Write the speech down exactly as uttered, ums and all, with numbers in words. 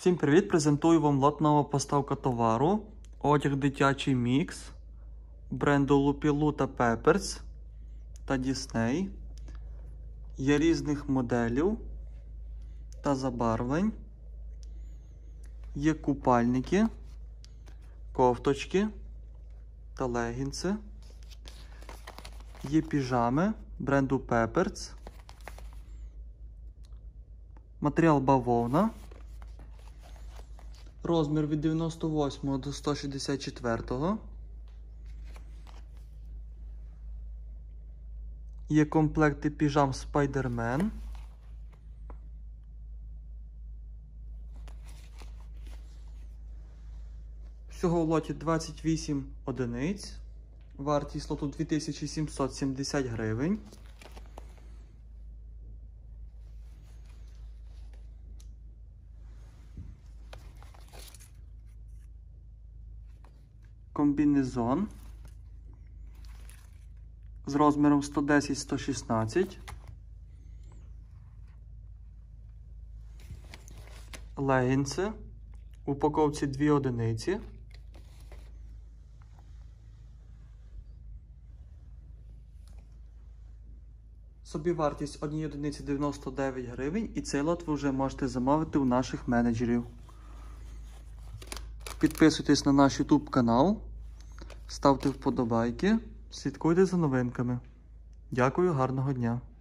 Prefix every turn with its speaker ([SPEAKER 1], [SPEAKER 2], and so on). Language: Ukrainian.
[SPEAKER 1] Всім привіт! Презентую вам лот нова поставка товару. Одяг дитячий мікс бренду Лупілу та Пепперс та Дісней. Є різних моделів та забарвлень. Є купальники, кофточки та легінси. Є піжами бренду Пепперс. Матеріал бавовна. Розмір від дев'яносто восьмого до сто шістдесят четвертого. Є комплекти піжам Spider-Man. Всього в лоті двадцять вісім одиниць. Вартість лоту дві тисячі сімсот сімдесят гривень. Комбінезон з розміром сто десять сто шістнадцять. Легінси в упаковці дві одиниці. Собівартість однієї одиниці дев'яносто дев'ять гривень, і цей лот ви вже можете замовити у наших менеджерів. Підписуйтесь на наш YouTube канал, ставте вподобайки, слідкуйте за новинками. Дякую, гарного дня!